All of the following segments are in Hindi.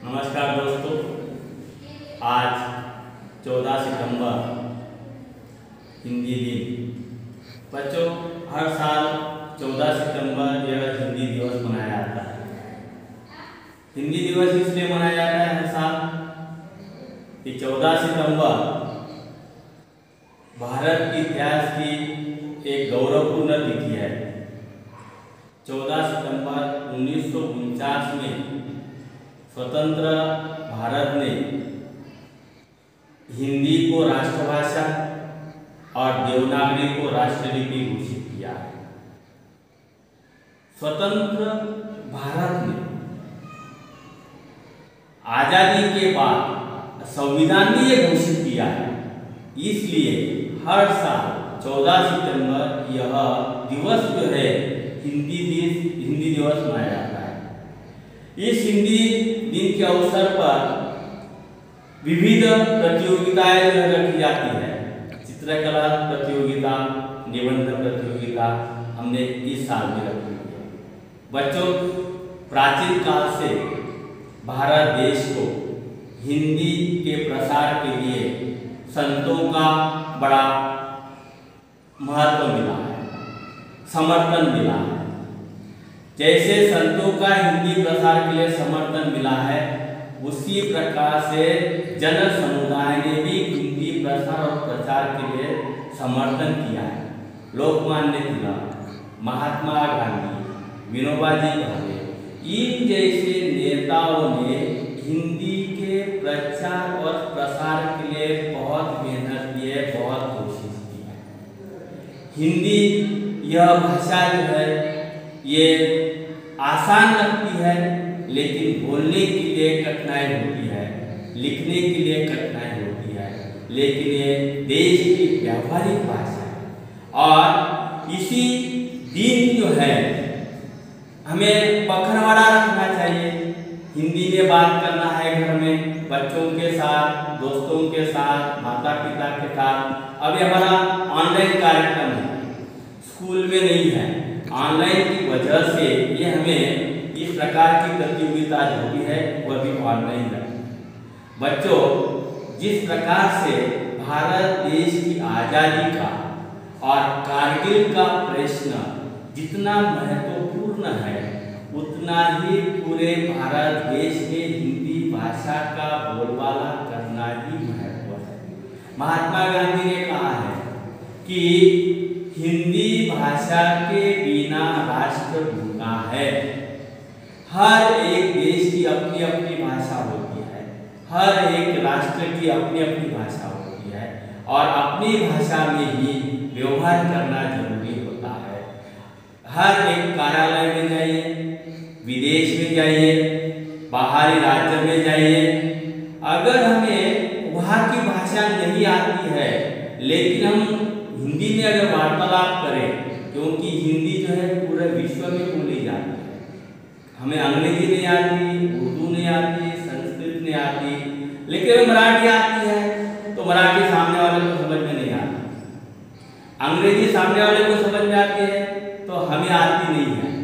नमस्कार दोस्तों, आज 14 सितंबर हिंदी दिन। बच्चों, हर साल 14 सितंबर यह हिंदी दिवस मनाया जाता है। हिंदी दिवस इसलिए मनाया जाता है हर साल कि 14 सितंबर भारत के इतिहास की एक गौरवपूर्ण तिथि है। 14 सितंबर 1949 में स्वतंत्र भारत ने हिंदी को राष्ट्रभाषा और देवनागरी को राष्ट्रलिपि घोषित किया है। स्वतंत्र भारत ने आजादी के बाद संविधान में ये घोषित किया है, इसलिए हर साल 14 सितंबर यह दिवस जो है हिंदी दिवस मनाया जाता है। इस हिंदी दिन के अवसर पर विविध प्रतियोगिताएं रखी जाती है। चित्रकला प्रतियोगिता, निबंध प्रतियोगिता हमने इस साल में रखी है। बच्चों, प्राचीन काल से भारत देश को हिंदी के प्रसार के लिए संतों का बड़ा महत्व मिला है, समर्थन मिला है। जैसे संतों का हिंदी प्रसार के लिए समर्थन मिला है, उसी प्रकार से जन समुदाय ने भी हिंदी प्रसार और प्रचार के लिए समर्थन किया है। लोकमान्य तिलक, महात्मा गांधी, विनोबा जी भावे, इन जैसे नेताओं ने हिंदी के प्रचार और प्रसार के लिए बहुत मेहनत की है, बहुत कोशिश की है। हिंदी यह भाषा जो है ये आसान लगती है, लेकिन बोलने के लिए कठिनाई होती है, लिखने के लिए कठिनाई होती है, लेकिन ये देश की व्यावहारिक भाषा है। और इसी दिन जो है हमें पखवाड़ा रखना चाहिए। हिंदी में बात करना है घर में, बच्चों के साथ, दोस्तों के साथ, माता पिता के साथ। अभी हमारा ऑनलाइन कार्यक्रम है, स्कूल में नहीं है। ऑनलाइन की वजह से ये हमें इस प्रकार की प्रतियोगिता जो भी है वह भी ऑनलाइन है। बच्चों, जिस प्रकार से भारत देश की आज़ादी का और कारगिल का प्रश्न जितना महत्वपूर्ण है, उतना ही पूरे भारत देश में हिंदी भाषा का बोलबाला करना ही महत्व है। महात्मा गांधी ने कहा है कि हिंदी भाषा के बिना राष्ट्र भूखा है। हर एक देश की अपनी अपनी भाषा होती है, हर एक राष्ट्र की अपनी अपनी भाषा होती है, और अपनी भाषा में ही व्यवहार करना जरूरी होता है। हर एक कार्यालय में जाइए, विदेश में जाइए, बाहरी राज्य में जाइए, अगर हमें वहाँ की भाषा नहीं आती है, लेकिन हम हिंदी में अगर वार्तालाप करें, क्योंकि हिंदी जो है पूरे विश्व में बोली जाती है। हमें अंग्रेजी नहीं आती, उर्दू नहीं आती, संस्कृत नहीं आती, लेकिन मराठी आती है तो मराठी सामने वाले को समझ में नहीं आती। अंग्रेजी सामने वाले को समझ में आती है तो हमें आती नहीं है।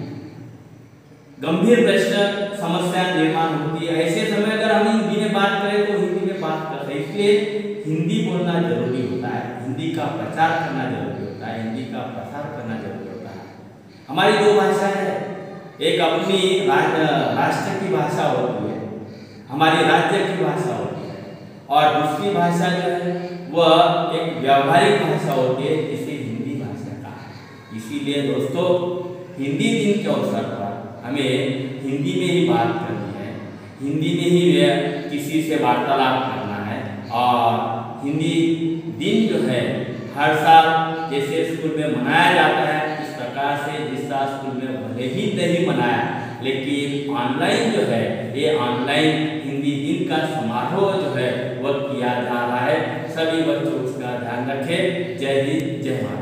गंभीर प्रश्न समस्या निर्माण होती है। ऐसे समय अगर हम हिंदी में बात करें तो हिंदी में बात करते हैं, इसलिए हिंदी बोलना जरूरी होता है, हिंदी का प्रचार करना जरूरी होता है, हिंदी का प्रसार करना जरूरी होता है। हमारी दो भाषाएं हैं, एक अपनी राष्ट्र की भाषा होती है, हमारी राज्य की भाषा होती है, और दूसरी भाषा जो है वह एक व्यावहारिक भाषा होती है, जिसे हिंदी भाषा कहा है। इसीलिए दोस्तों, हिंदी दिन के अवसर पर हमें हिंदी में ही बात करनी है, हिंदी में ही किसी से वार्तालाप करना है। और हिंदी दिन जो है हर साल जैसे स्कूल में मनाया जाता है, इस प्रकार से जिस साल स्कूल में भले ही नहीं मनाया, लेकिन ऑनलाइन जो है ये ऑनलाइन हिंदी दिन का समारोह जो है वह किया जा रहा है। सभी बच्चों उसका ध्यान रखें। जय हिंद, जय भारत।